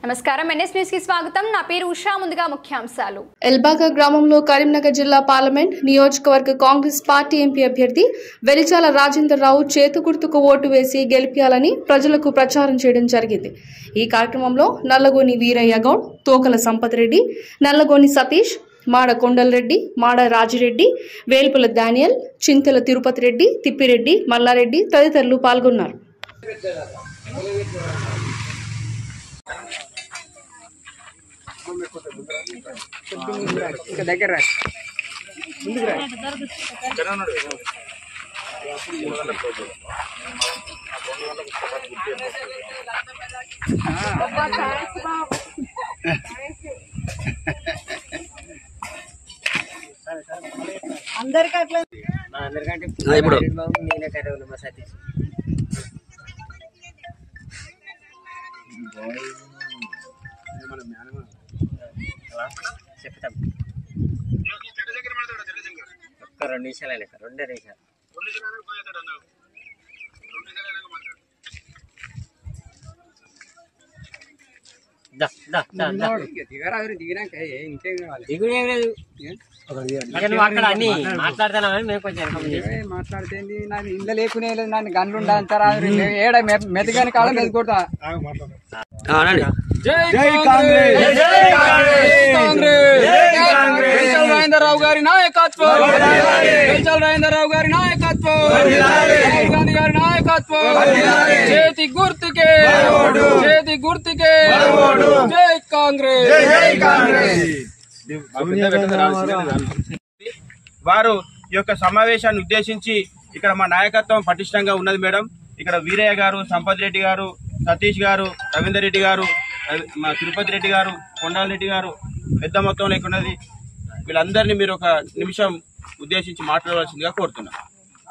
నమస్కారం NS news కి స్వాగతం నా పేరు ఉషా ముందుగా ముఖ్యాంశాలు ఎల్బాగా గ్రామంలో కరీంనగర్ జిల్లా పార్లమెంట్ నియోజకవర్గ కాంగ్రెస్ పార్టీ ఎంపీ అభ్యర్థి వెలిచాల రాజేందర్ రావు చేతు గుర్తుకు ఓటు వేసి గెలిపించాలని ప్రజలకు ప్రచారం చేయడం జరిగింది। ఈ కార్యక్రమంలో నల్లగోని వీరయ్య గౌడ్, తోకల సంపత్ రెడ్డి, నల్లగోని సతీష్, మాడ కొండలరెడ్డి, మాడ రాజిరెడ్డి, వేల్పుల డానియల్, చింతల తిరుపతి రెడ్డి, తిప్పిరెడ్డి, మల్లారెడ్డి తదితరులు పాల్గొన్నారు। అందరికంటే ఇప్పుడు నేనే కరెక్ట్ మా సతీష్ చెప్తాం ఒక్క 2 నిమిషాలు లెక్క 2 నిమిషాలు మాట్లాడితే ఇంట్లో లేకునే నన్ను గన్లు ఉండాలంటారా ఏడ మెతగాని కాలం మెతుకుంటా। రావు గారి నాయకత్వం, రావు గారి నాయకత్వం, రాహుల్ గాంధీ గారి నాయకత్వం, చేతి గుర్తుకే చేతి గుర్తుకే జై కాంగ్రెస్ జై కాంగ్రెస్। వారు ఈ యొక్క సమావేశాన్ని ఉద్దేశించి ఇక్కడ మా నాయకత్వం పటిష్టంగా ఉన్నది మేడం। ఇక్కడ వీరయ్య గారు, సంపత్ రెడ్డి గారు, సతీష్ గారు, రవీందర్ రెడ్డి గారు, మా తిరుపతి రెడ్డి గారు, కొండాలరెడ్డి గారు పెద్ద మొత్తంలో ఉన్నది। వీళ్ళందరినీ మీరు ఒక నిమిషం ఉద్దేశించి మాట్లాడవలసిందిగా కోరుతున్నాను।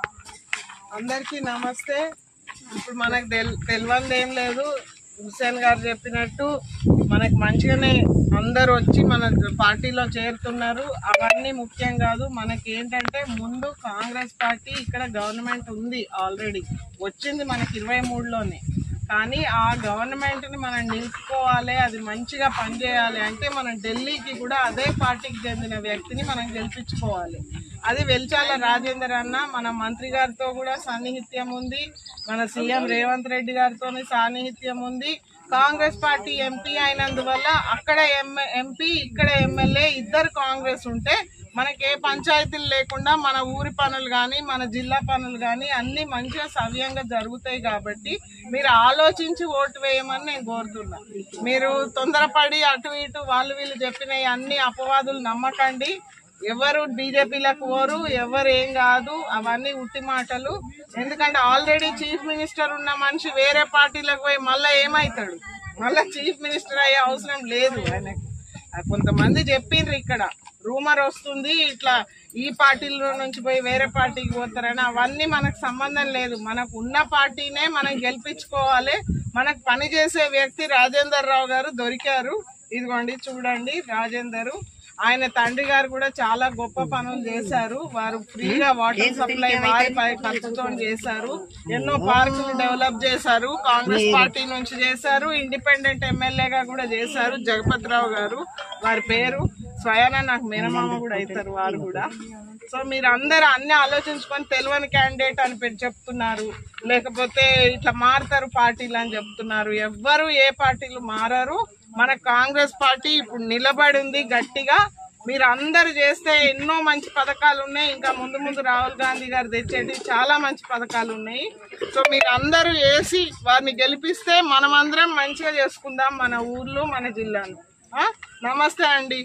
అందరికీ నమస్తే। ఇప్పుడు మనకు తెలియదు ఏం లేదు, హుస్సేన్ గారు చెప్పినట్టు మనకు మంచిగానే అందరు వచ్చి మన పార్టీలో చేరుతున్నారు। అవన్నీ ముఖ్యం కాదు, మనకి ఏంటంటే ముందు కాంగ్రెస్ పార్టీ ఇక్కడ గవర్నమెంట్ ఉంది, ఆల్రెడీ వచ్చింది మనకి 23లోనే। కానీ ఆ గవర్నమెంట్ని మనం నిలుపుకోవాలి, అది మంచిగా పనిచేయాలి అంటే మనం ఢిల్లీకి కూడా అదే పార్టీకి చెందిన వ్యక్తిని మనం గెలిపించుకోవాలి। అది వెలిచాల రాజేందర్ అన్న మన మంత్రి గారితో కూడా సాన్నిహిత్యం ఉంది, మన సీఎం రేవంత్ రెడ్డి గారితో సాన్నిహిత్యం ఉంది। కాంగ్రెస్ పార్టీ ఎంపీ అయినందువల్ల అక్కడ ఎంపీ ఇక్కడ ఎమ్మెల్యే ఇద్దరు కాంగ్రెస్ ఉంటే మనకి ఏ పంచాయతీలు లేకుండా మన ఊరి పనులు కానీ మన జిల్లా పనులు కానీ అన్ని మంచిగా సవ్యంగా జరుగుతాయి। కాబట్టి మీరు ఆలోచించి ఓటు వేయమని నేను కోరుతున్నా। మీరు తొందరపడి అటు ఇటు వాళ్ళు వీళ్ళు చెప్పిన అన్ని అపవాదులు నమ్మకండి। ఎవరు బీజేపీలకు పోరు, ఎవరు ఏం కాదు, అవన్నీ ఉట్టి మాటలు। ఎందుకంటే ఆల్రెడీ చీఫ్ మినిస్టర్ ఉన్న మనిషి వేరే పార్టీలకు పోయి మళ్ళీ ఏమవుతాడు, మళ్ళీ చీఫ్ మినిస్టర్ అయ్యే అవసరం లేదు ఆయనకు। కొంతమంది చెప్పిండ్రు ఇక్కడ రూమర్ వస్తుంది ఇట్లా ఈ పార్టీలో నుంచి పోయి వేరే పార్టీకి పోతారని, అవన్నీ మనకు సంబంధం లేదు। మనకు ఉన్న పార్టీనే మనం గెలిపించుకోవాలి। మనకు పనిచేసే వ్యక్తి రాజేందర్ రావు గారు దొరికారు, ఇదిగోండి చూడండి రాజేందర్। ఆయన తండ్రి గారు కూడా చాలా గొప్ప పనులు చేశారు, వారు ఫ్రీగా వాటర్ సప్లై వారి ఖర్చుతో చేశారు, ఎన్నో పార్కులు డెవలప్ చేశారు, కాంగ్రెస్ పార్టీ నుంచి చేశారు, ఇండిపెండెంట్ ఎమ్మెల్యేగా కూడా చేశారు జగపతి రావు గారు వారి పేరు, స్వయాన నాకు మేనమామ కూడా అవుతారు వారు కూడా। సో మీరు అందరూ అన్ని ఆలోచించుకొని తెలియని క్యాండిడేట్ అని పెట్టి చెప్తున్నారు, లేకపోతే ఇట్లా మారుతారు పార్టీలు అని చెప్తున్నారు। ఎవ్వరు ఏ పార్టీలు మారారు, మన కాంగ్రెస్ పార్టీ ఇప్పుడు నిలబడి ఉంది గట్టిగా। మీరు అందరు చేస్తే ఎన్నో మంచి పథకాలు ఉన్నాయి, ఇంకా ముందు ముందు రాహుల్ గాంధీ గారు తెచ్చేటి చాలా మంచి పథకాలు ఉన్నాయి। సో మీరు అందరూ వేసి వారిని గెలిపిస్తే మనమందరం మంచిగా చేసుకుందాం మన ఊర్లో మన జిల్లాను। నమస్తే అండి।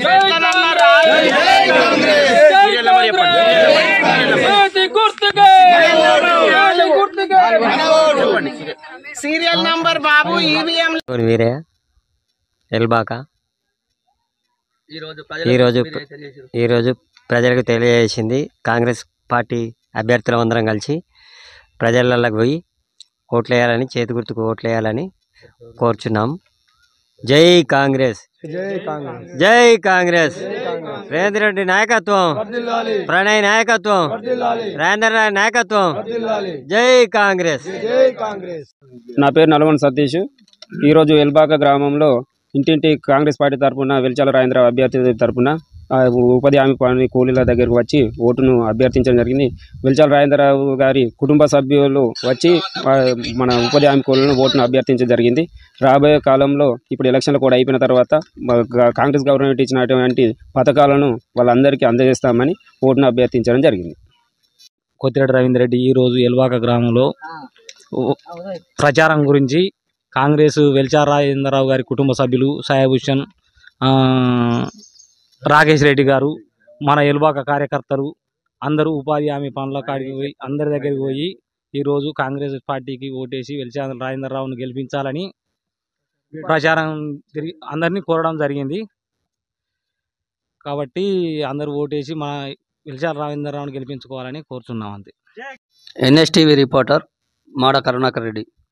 సీరియల్ నంబర్ బాబు ఈవీఎం ఎల్బాకా ఈరోజు ప్రజలకు తెలియజేసింది కాంగ్రెస్ పార్టీ అభ్యర్థులు అందరం కలిసి ప్రజలలోకి పోయి ఓట్లేయాలని, చేతి గుర్తుకు ఓట్లేయాలని కోరుచున్నాం। జై కాంగ్రెస్ జై కాంగ్రెస్। రేవంత్ రెడ్డి నాయకత్వం, ప్రణయ్ నాయకత్వం, రాజేందర్ రావు నాయకత్వం, జై కాంగ్రెస్। నా పేరు నల్గొండ సతీష్, ఈరోజు ఎల్బాక గ్రామంలో ఇంటింటి కాంగ్రెస్ పార్టీ తరఫున వెలిచాల రాజేంద్రరావు అభ్యర్థి తరఫున ఉపాధి హామీ పని కూలీల దగ్గరకు వచ్చి ఓటును అభ్యర్థించడం జరిగింది. వెలిచాల రాజేంద్రరావు గారి కుటుంబ సభ్యులు వచ్చి మన ఉపాధి హామీ కూలీలను ఓటును అభ్యర్థించడం జరిగింది. రాబోయే కాలంలో ఇప్పుడు ఎలక్షన్లు కూడా అయిపోయిన తర్వాత కాంగ్రెస్ గవర్నమెంట్ ఇచ్చినటువంటి పథకాలను వాళ్ళందరికీ అందజేస్తామని ఓటును అభ్యర్థించడం జరిగింది. కొత్తిరెడ్డి రవీందర్ రెడ్డి ఈరోజు ఎల్వాక గ్రామంలో ప్రచారం గురించి కాంగ్రెస్ వెలిచాల రాజేంద్రరావు గారి కుటుంబ సభ్యులు సాహెబ్ హుస్సేన్, రాకేష్ రెడ్డి గారు, మన ఎల్వాక కార్యకర్తలు అందరూ ఉపాధి హామీ పనుల కాడికి పోయి అందరి దగ్గరికి పోయి ఈరోజు కాంగ్రెస్ పార్టీకి ఓటేసి వెలిచాల రాజేంద్రరావును గెలిపించాలని ప్రచారం అందరినీ కోరడం జరిగింది. కాబట్టి అందరూ ఓటేసి మన వెలిచాల రాజేంద్రరావును గెలిపించుకోవాలని కోరుతున్నాం. అంతే. NSTV reporter Mada Karunakar Reddy.